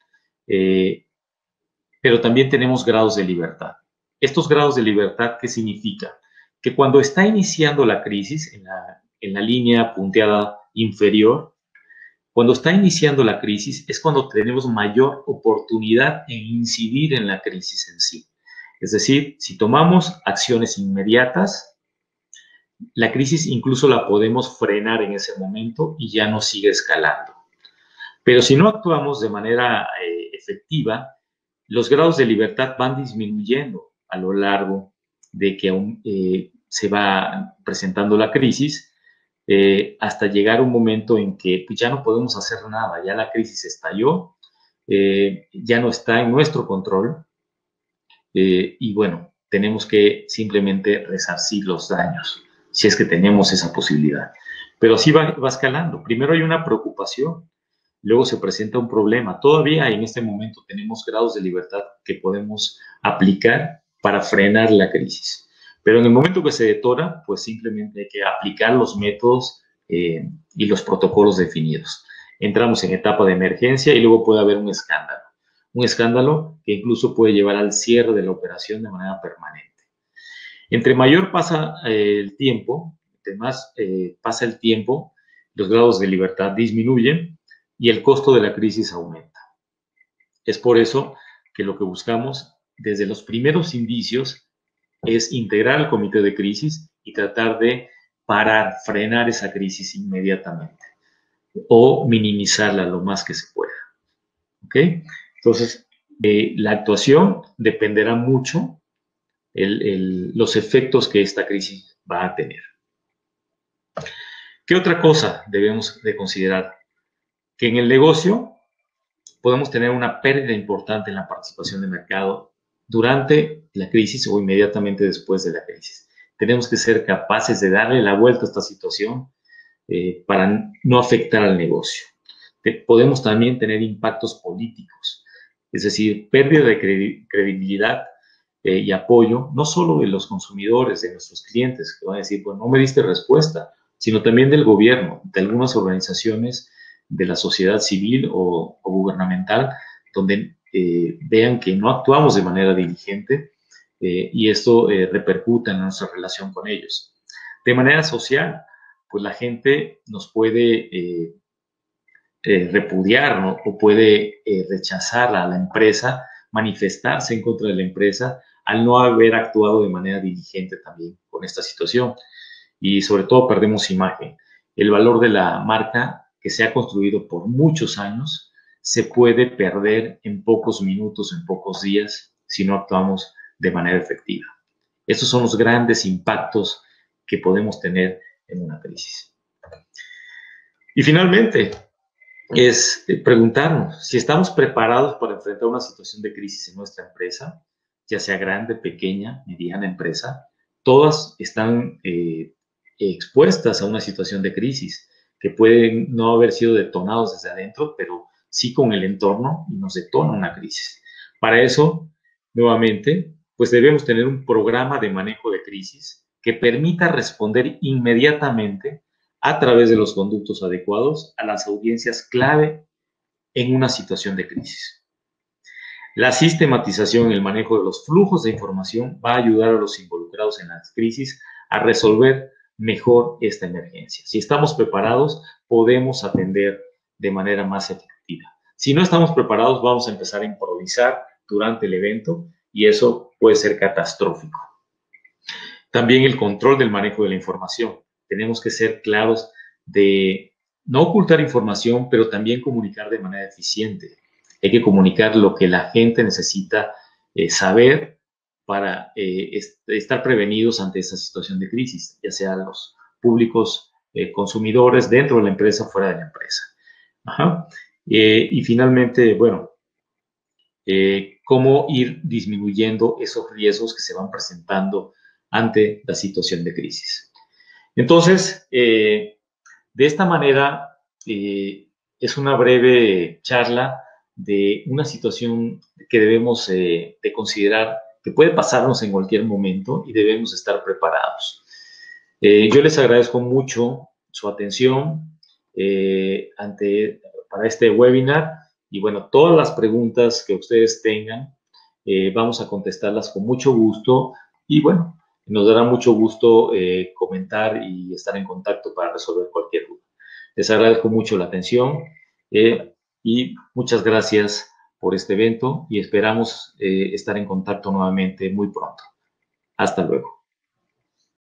A: pero también tenemos grados de libertad. Estos grados de libertad, ¿qué significa? Que cuando está iniciando la crisis, en la línea punteada inferior, cuando está iniciando la crisis es cuando tenemos mayor oportunidad en incidir en la crisis en sí. Es decir, si tomamos acciones inmediatas, la crisis incluso la podemos frenar en ese momento y ya no sigue escalando. Pero si no actuamos de manera efectiva, los grados de libertad van disminuyendo a lo largo de que aún se va presentando la crisis, hasta llegar a un momento en que pues, ya no podemos hacer nada, ya la crisis estalló, ya no está en nuestro control y bueno, tenemos que simplemente resarcir los daños, si es que tenemos esa posibilidad. Pero sí va escalando. Primero hay una preocupación, luego se presenta un problema. Todavía en este momento tenemos grados de libertad que podemos aplicar para frenar la crisis. Pero en el momento que se detona, pues simplemente hay que aplicar los métodos y los protocolos definidos. Entramos en etapa de emergencia y luego puede haber un escándalo. Un escándalo que incluso puede llevar al cierre de la operación de manera permanente. Entre mayor pasa el tiempo, entre más pasa el tiempo, los grados de libertad disminuyen y el costo de la crisis aumenta. Es por eso que lo que buscamos desde los primeros indicios es integrar al comité de crisis y tratar de parar, frenar esa crisis inmediatamente o minimizarla lo más que se pueda. ¿Ok? Entonces, la actuación dependerá mucho los efectos que esta crisis va a tener. ¿Qué otra cosa debemos de considerar? Que en el negocio podemos tener una pérdida importante en la participación de mercado durante la crisis o inmediatamente después de la crisis. Tenemos que ser capaces de darle la vuelta a esta situación para no afectar al negocio. Podemos también tener impactos políticos, es decir, pérdida de credibilidad y apoyo, no solo de los consumidores, de nuestros clientes, que van a decir, pues no me diste respuesta, sino también del gobierno, de algunas organizaciones de la sociedad civil o gubernamental, donde vean que no actuamos de manera diligente y esto repercuta en nuestra relación con ellos. De manera social, pues la gente nos puede repudiar, ¿no? O puede rechazar a la empresa, manifestarse en contra de la empresa al no haber actuado de manera diligente también con esta situación. Y sobre todo perdemos imagen. El valor de la marca que se ha construido por muchos años se puede perder en pocos minutos, en pocos días, si no actuamos de manera efectiva. Estos son los grandes impactos que podemos tener en una crisis. Y finalmente, es preguntarnos si estamos preparados para enfrentar una situación de crisis en nuestra empresa, ya sea grande, pequeña, mediana empresa. Todas están expuestas a una situación de crisis que pueden no haber sido detonados desde adentro, pero sí con el entorno y nos detona una crisis. Para eso, nuevamente, pues debemos tener un programa de manejo de crisis que permita responder inmediatamente a través de los conductos adecuados a las audiencias clave en una situación de crisis. La sistematización y el manejo de los flujos de información va a ayudar a los involucrados en las crisis a resolver mejor esta emergencia. Si estamos preparados, podemos atender de manera más efectiva. Si no estamos preparados, vamos a empezar a improvisar durante el evento y eso puede ser catastrófico. También el control del manejo de la información. Tenemos que ser claros de no ocultar información, pero también comunicar de manera eficiente. Hay que comunicar lo que la gente necesita saber para estar prevenidos ante esa situación de crisis, ya sea los públicos consumidores dentro de la empresa, fuera de la empresa. Ajá. Y finalmente, bueno, cómo ir disminuyendo esos riesgos que se van presentando ante la situación de crisis. Entonces, de esta manera, es una breve charla de una situación que debemos de considerar que puede pasarnos en cualquier momento y debemos estar preparados. Yo les agradezco mucho su atención para este webinar y bueno, todas las preguntas que ustedes tengan, vamos a contestarlas con mucho gusto y bueno, nos dará mucho gusto comentar y estar en contacto para resolver cualquier duda. Les agradezco mucho la atención y muchas gracias por este evento y esperamos estar en contacto nuevamente muy pronto. Hasta luego.